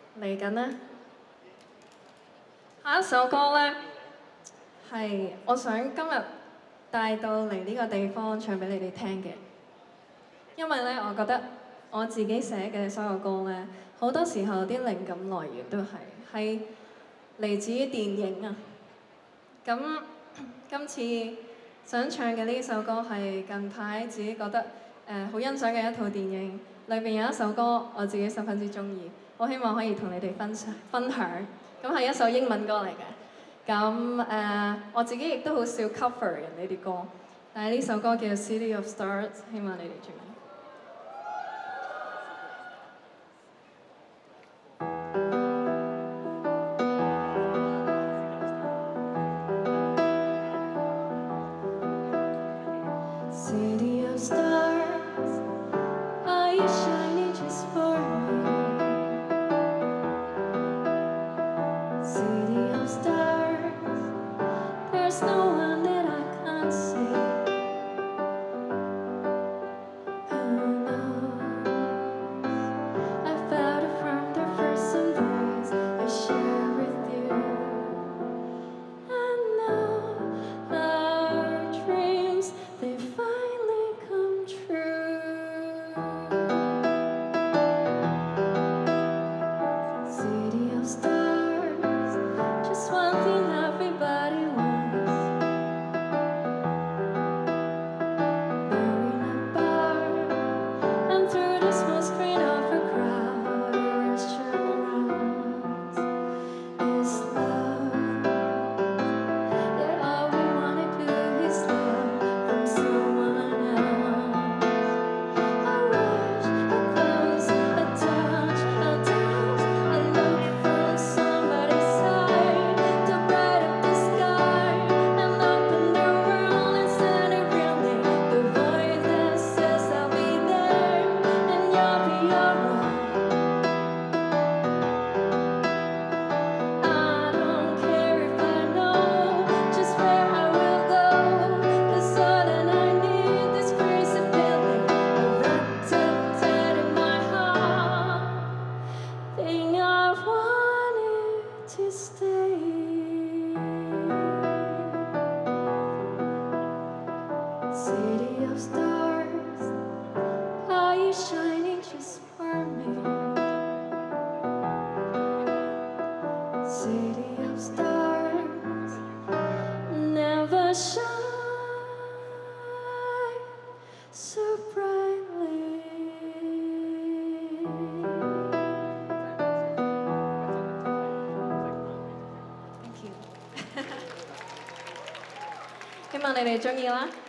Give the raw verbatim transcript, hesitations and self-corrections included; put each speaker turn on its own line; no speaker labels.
嚟緊呢，下一首歌呢，係我想今日帶到嚟呢個地方唱俾你哋聽嘅，因為呢，我覺得我自己寫嘅所有歌呢，好多時候啲靈感來源都係係嚟自於電影啊。咁今次想唱嘅呢首歌係近排自己覺得誒好欣賞嘅一套電影，裏邊有一首歌我自己十分之中意，我希望可以同你哋分享分享。咁係一首英文歌嚟嘅，咁誒、呃、我自己亦都好少 cover 人哋啲歌，但係呢首歌叫《City of Stars》，希望你哋中意。City of stars, are you shining just for me? City of stars, there's no one that I can't see. Who knows? I felt it from the first embrace I share with you. And now our dreams, they finally come true. City of stars, just one thing everybody wants. We're in a bar, and through the smoke screen of a crowded restaurant is love. Yeah, all we wanna do is love from someone else. A rush, a close, a touch, a dance, a look from somebody's side to bright up the sky and open the world instead of really the voice that says I'll be there and you'll be alright. I don't care if I know just where I will go, 'cause all that I need is crazy feeling, a rat-tat-tat in my heart, thing I wanted to stay. City of stars, are you shining just for me? City of stars, never shine so brightly. Thank you. 希望你哋鍾意啦〜